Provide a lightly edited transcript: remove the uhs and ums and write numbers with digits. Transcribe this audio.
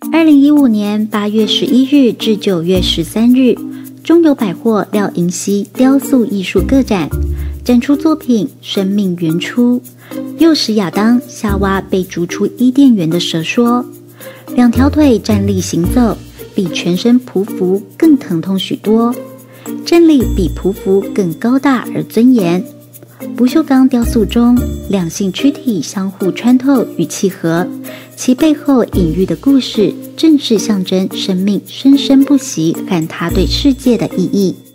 2015年8月11日至9月13日，中友百货廖银溪雕塑艺术个展展出作品《生命原初》，又使亚当夏娃被逐出伊甸园的蛇说，2条腿站立行走，比全身匍匐更疼痛许多，站立比匍匐更高大而尊严。不锈钢雕塑中两性躯体相互穿透与契合，其背后隐喻的故事正是象征生命生生不息和它对世界的意义。